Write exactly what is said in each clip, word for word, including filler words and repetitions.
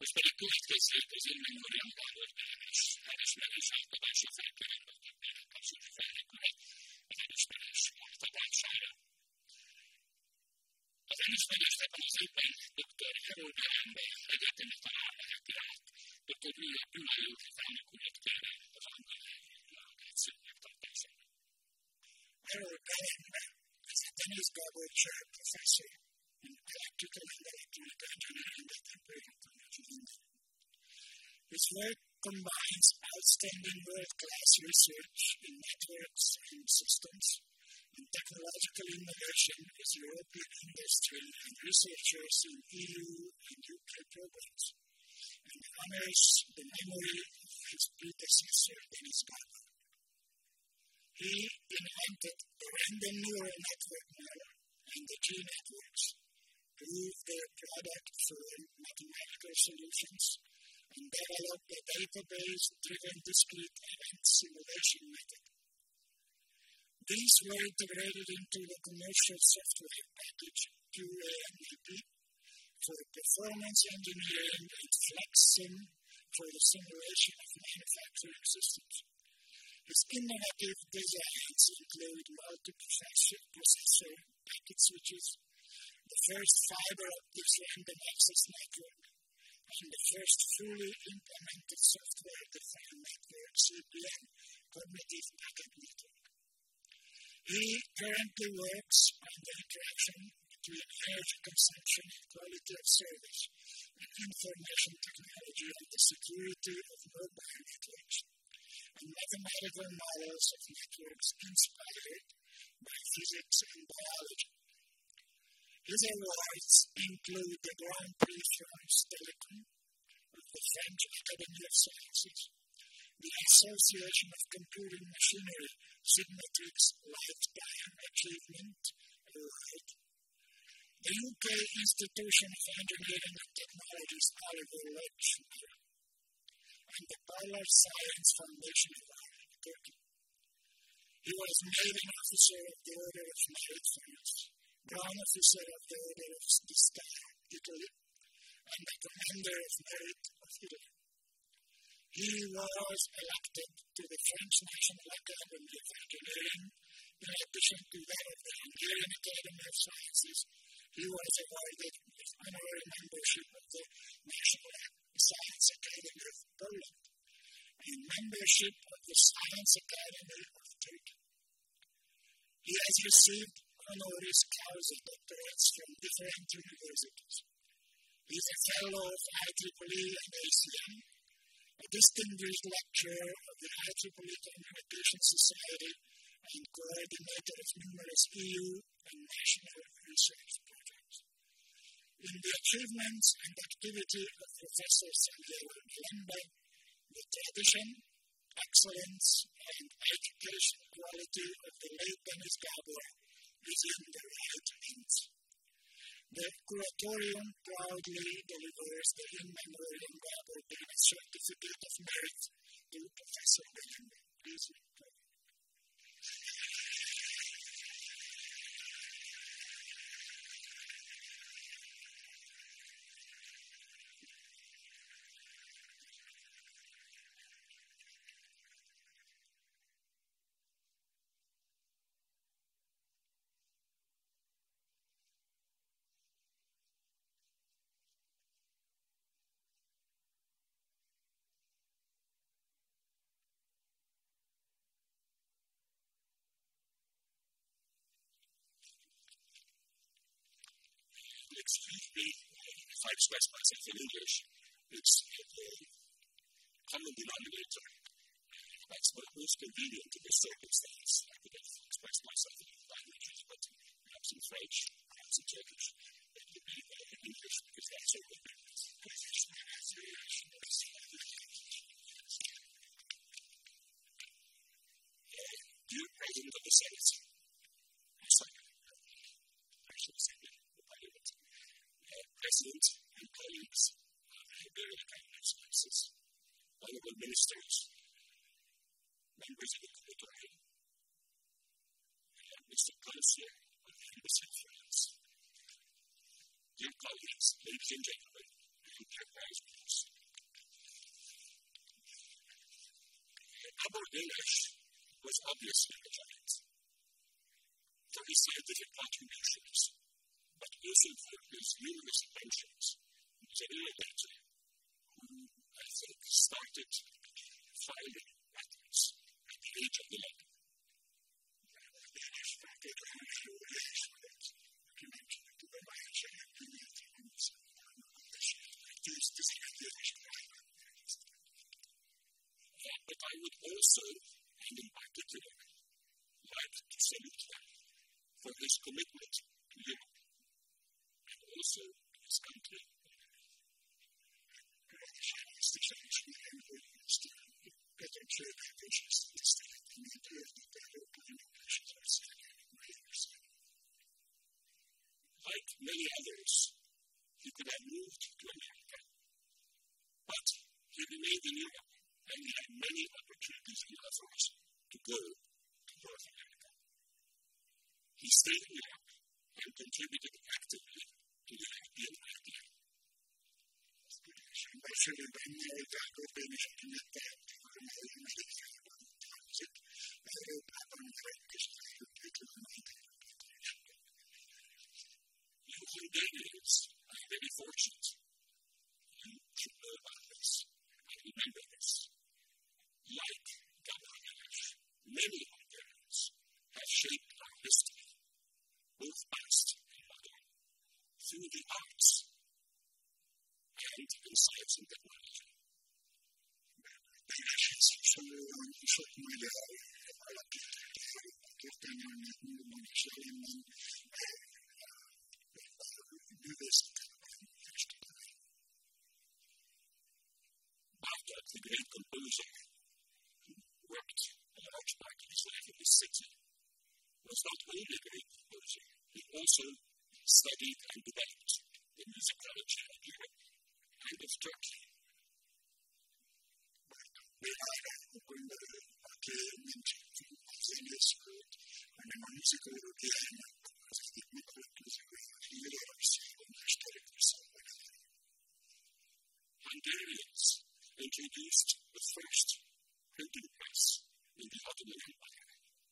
Most pedig következzék az én memóriám Gábor János elismerés átadása felkelendőtettének kapcsolati felnökület az elismerés átadására. Az elismerést ebben az évben doktor Herold Berembe egyetemi tanár veheti át, doktor Gyula Gyulai elnökület kérve az angol delegáció megtartására. Herold Berembe is a Denis Gabor Chair Professor in Electrical and Electronic Engineering at Imperial College London. His work combines outstanding world-class research in networks and systems and technological innovation with European industry and researchers in E U and U K programs, and honors the memory of his predecessor, Denis Gabor. He invented the random neural network model and the G-networks, proved their product for mathematical solutions, and developed a database-driven discrete event simulation method. These were integrated into the commercial software package Q A M A P for performance engineering and FlexSim for the simulation of manufacturing systems. His innovative designs include multiprocessor packet switches, the first fiber-optic random access network, and the first fully implemented software-defined network, C P N, cognitive packet network. He currently works on the interaction between energy consumption and quality of service and information technology and the security of mobile networks, and mathematical models of networks inspired by physics and biology. His awards include the Grand Prix France Telecom of the French Academy of Sciences, the Association of Computing Machinery Sigmatrix Lifetime Achievement Award, the U K Institution of Engineering and Technology's Oliver Lodge Medal, and the Polar Science Foundation Award in Turkey. He was made an officer of the Order of Merit France, Grand Officer of the Order of the Star, Italy, and the Commander of Merit of Italy. He was elected to the French National Academy of Engineering. In addition to that of the Hungarian Academy of Sciences, he was awarded with honorary membership of the National Science Academy of Poland and membership of the Science Academy of Turkey. He has received honoris causa doctorates from different universities. He is a fellow of I triple E and A C M, a distinguished lecturer of the I triple E Communication Society, and coordinator of numerous E U and national research projects. In the achievements and activity of Professor Santiago Melemba, the tradition, excellence, and education quality of the late Denis Gabor is in the right hands. The Curatorium proudly delivers the In Memoriam Gabor Denis Certificate of Merit to Professor Melemba. Please report. Excuse me if I express myself in English. It's a common denominator. That's what most convenient in this circumstance. I could have expressed myself in other languages, but perhaps in French, perhaps in Turkish, it would be in English because that's all the Dear President of the Senate, President and colleagues of the Hungarian Academy of Sciences, honorable ministers, members of the Curatorium, and Mister Consul of the Embassy of France. Dear colleagues, ladies and gentlemen, and their husbands. Abu Ghinash was obviously a giant for his scientific contributions, but also for his numerous inventions. He was an innovator who, I think, started finding patterns at the age of eleven. Ghinash started on a young age that he mentioned to the Malaysia and the Philippines. These distinguished But I would also, and in particular, like to salute him for his commitment to Europe and also to his country. Like many others, he could have moved to America, but he remained in Europe. And he had many opportunities and offers to go to North America. He stayed in Europe and contributed actively to the European idea. You Hungarians are very fortunate. You should know about this and remember this. Like Gábor Gános, many Hungarians have shaped our history, both past and modern, through the arts and in science and technology. Gános is hasonlóan sok magyar alapította a történelmet múltban és jelenben művészetekben és tudományban. Bartók, the great composer, worked a large part of his life in this city, was not only a great composer, he also studied and developed the musicology of Europe and of Turkey. Hungarians introduced the first printing press in the Ottoman Empire.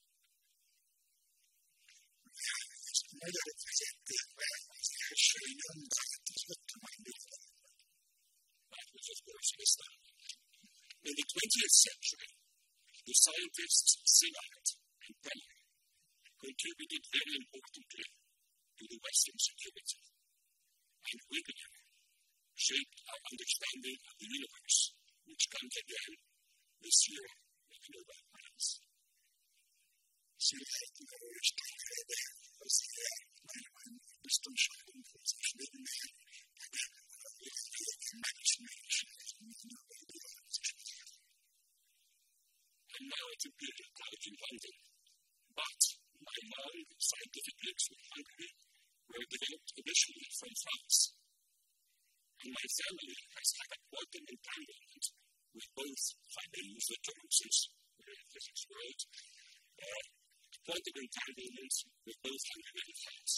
That was, of course, Islam. In the twentieth century, the scientists Szilárd and Teller contributed very importantly to the Western security, and Wegener shaped our understanding of the universe, which comes again this year with the Nobel Prize. Szilárd és Teller was the biztonságunk és Wegener I'm now at Imperial College in London, but my long scientific links with Hungary were developed initially from France. And my family has had a quantum entanglement with both, if I may use the term since we're in the physics world, uh, quantum entanglement with both Hungary and France.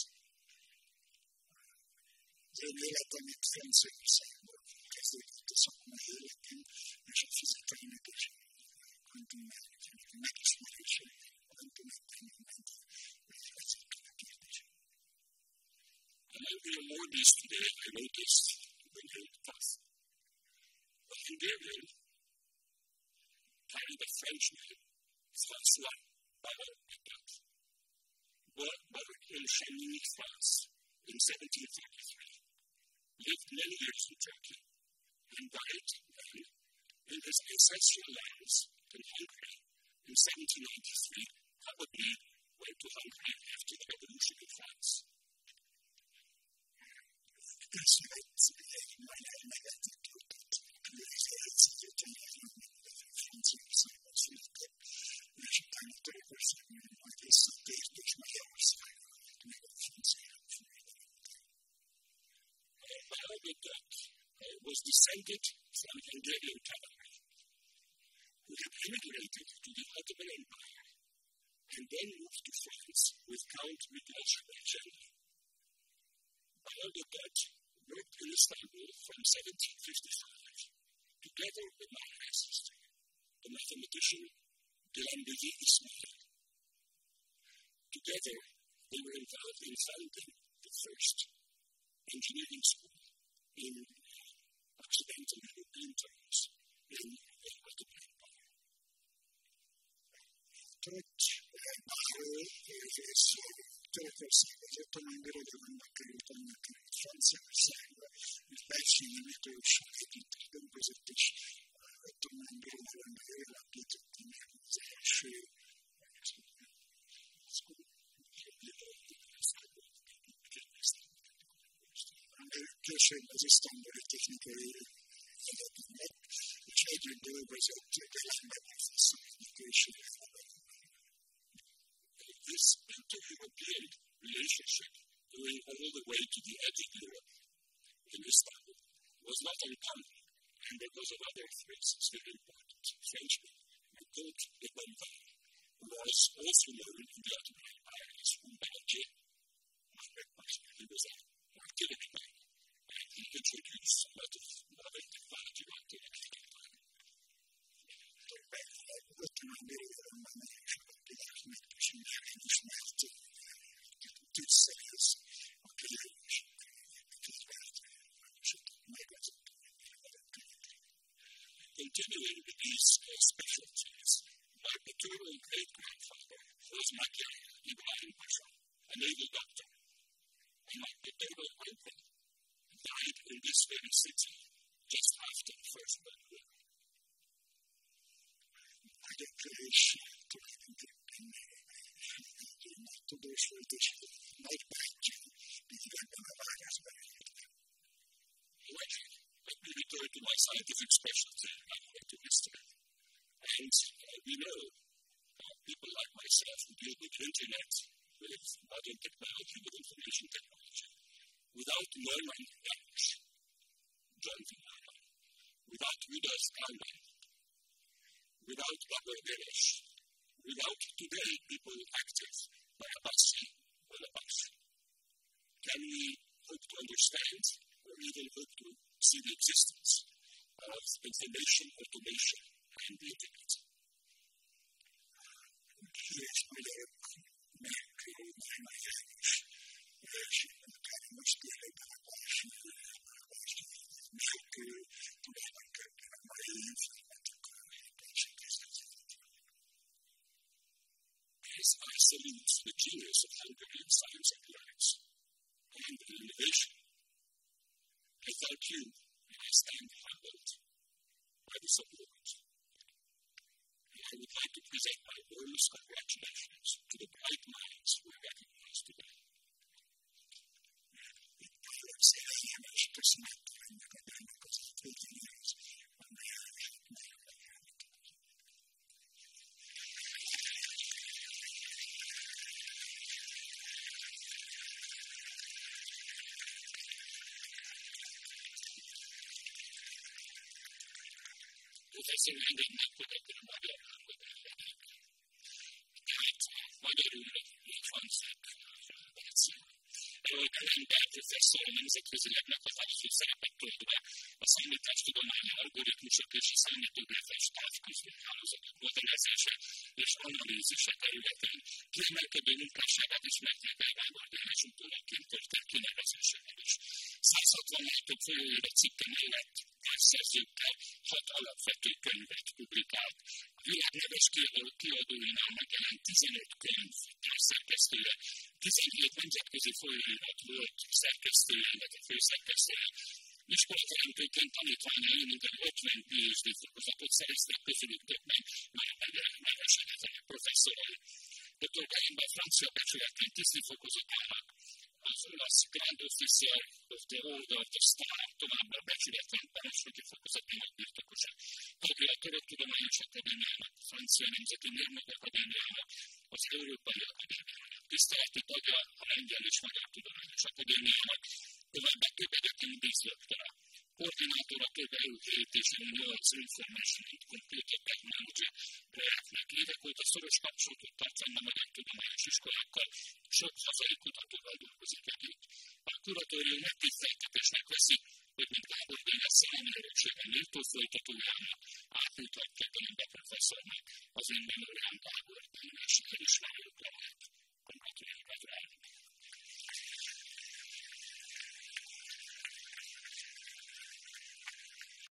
Én életemét Franciaországban kezdődött a szakmai életem, és a fizikának és a kvantummechanikának a megismerése, a kvantumentanglement ezekkel a kérdések. And I'm going to more this today, I noticed the name Taff. The Hungarian carried a French name, François Baron-Egat, born in Chamonix, France, in seventeen thirty-three, lived many years in Turkey, and died then in his ancestral lands in Hungary in seventeen ninety-three, probably went to Hungary after the revolution in France. This was my anecdote to the secretary of France in Seattle, which I'm a third person on this stage, which my hours to make a France. Baron-Egat was descended from Hungarian cavalry who had immigrated to the Ottoman Empire and then moved to France with Count Miklós Berezsényi. Baron-Egat worked in Istanbul from seventeen fifty-five, together with my sister, the mathematician Ghanbegi Ismail. Together, they were involved in founding the first engineering school in Occidental European terms in the Ottoman Empire. Tot Bahru és Törökország az ottomán birodalomnak került, annak került Franciaországba, és Belgium utolsó együtt dömpözött, és ottomán birodalomban alapította meg az első később az isztambuli technikai egyetemet, és együtt dolgozott Gelen professzornak később. This inter-European relationship going all the way to the edge of Europe in Istanbul was not uncommon, and there was another, for instance, very important Frenchman, Comte de Bonneval, who was also known in the Ottoman Empire as Bombardier. He was an artilleryman, and he introduced a lot of modern technology onto the Ottoman Empire. Ottomán birodalomban nagyon sokat tudják megkísérni, ismert tűzszerész, aki is kizvált sokat megazott. Continuing with these uh, specialties, my paternal great-grandfather was Magyar Ibrahim Pasha, a naval doctor, and my paternal uncle died in this very city just after the First World War. És tulajdonképpen nagy tudós volt, és nagybátyja ebben a városban élt. Let me return to my scientific specialty, to history. And uh, we know uh, people like myself who deal with the internet, with modern technology, with information technology, without Neumann English, Jonathan Neumann, without Rudolf Kalman, without Babur Gerish, without today people active by Abbasi or Abbas, can we hope to understand or even hope to see the existence of information automation and the internet? Yes, magyarok megmagyarázni, és utána most tényleg a válság nélkül tulajdonképpen a mai informatika As I salute the genius of Hungarian science and arts and innovation, I thank you and I stand humbled by this award. And I would like to present my warmest congratulations to the bright minds who are recognized today. Professor Endednek követően a magyar hangot elvedik. Tehát magyarul így hangzik a verzió. Ember professzor nemzetközileg meghatározó szerepet tölt be a számítástudományi algoritmusok és a számítógépes távközlő hálózatok modelezése és analízise területén kiemelkedő munkásságát ismerték el Gábor Dénes utólaként történt kinevezésével is. száz hatvannél több folyóirat cikke mellett távszerzőkkel hat alapvető könyvet publikált. A világ neves kiadóinál megjelent tizenöt könyv távszerkesztője, tizenhét nemzetközi folyóirat volt szerkesztője, illetve főszerkesztője. Iskolateremtőként tanítványai mintegy ötven pé há dé fokozatot szereztek, közülük többen már neves egyetemek professzorai. doktor Galimba francia becsületként tiszti fokozatának az olasz Grand Officier of the Order of the Star továbbá becsületlen parancsnoki fokozatának birtokosa. Tagja a Török Tudományos Akadémiának, a Francia Nemzeti Mérnök Akadémiának, az Európai Akadémiának. Tiszteleti tagja a Lengyel és Magyar Tudományos Akadémiának, továbbá több egyetemi díszdoktora. Koordinátora több é u hét és é u nyolc Information and Computer Technology projektnek. Évek óta szoros kapcsolatot tart fenn a magyar tudományos iskolákkal, sok hazai kutatóval dolgozik együtt. A kuratórium megtiszteltetésnek veszi attól folytatóan átmutatja Belinda professzornak az én memóriám